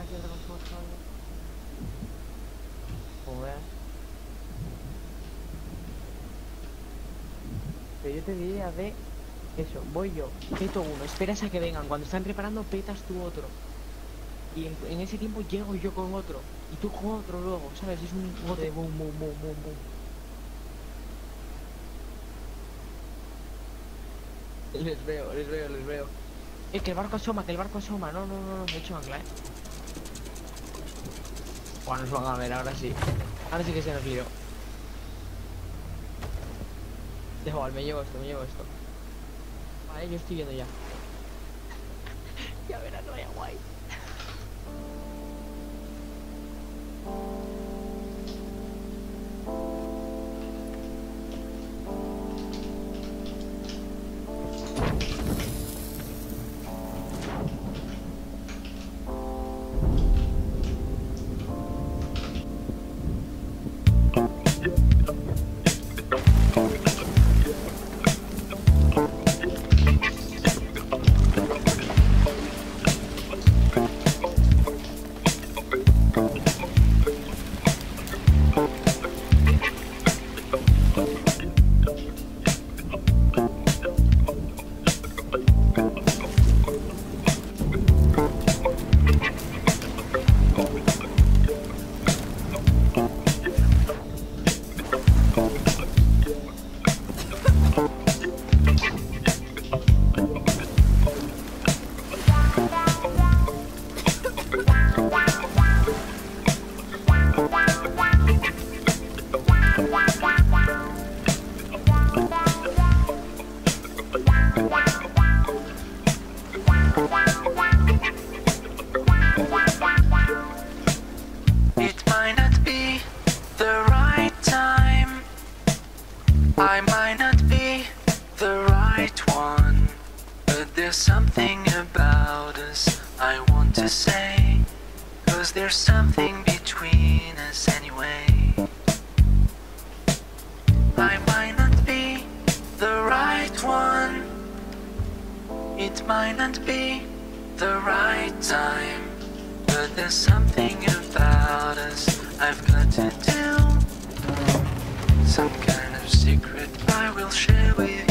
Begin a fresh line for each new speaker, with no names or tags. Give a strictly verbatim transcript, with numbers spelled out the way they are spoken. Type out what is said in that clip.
mierda con su caballo. Como veas. Pero yo te diría de eso, voy yo, peto uno, esperas a que vengan, cuando están preparando petas tú otro. Y en, en ese tiempo llego yo con otro. Y tú con otro luego, ¿sabes? Es un bote de boom, boom, boom, boom, boom. Les veo, les veo, les veo. Eh, que el barco asoma, que el barco asoma. No, no, no, no, me he hecho ancla, eh. Bueno, nos van a ver, ahora sí. Ahora sí que se nos lió. Da igual, me llevo esto, me llevo esto. Vale, yo estoy viendo ya. Ya verás, no vaya guay.
I might not be the right one, but there's something about us I want to say, 'cause there's something between us anyway. I might not be the right one, it might not be the right time, but there's something about us I've got to do, some kind of secret I will share with you.